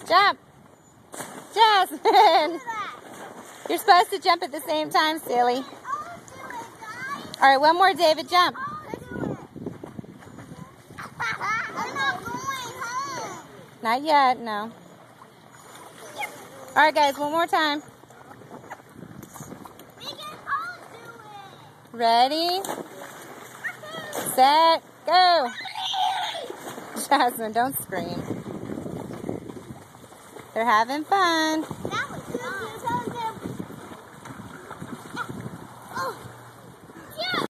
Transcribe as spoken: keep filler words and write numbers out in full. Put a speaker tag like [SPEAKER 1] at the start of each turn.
[SPEAKER 1] Jump. Jasmine. You're supposed to jump at the same time, silly. All right, one more, David. Jump. Not yet, no. All right, guys, one more time. Ready, set, go. Jasmine, don't scream. They're having fun.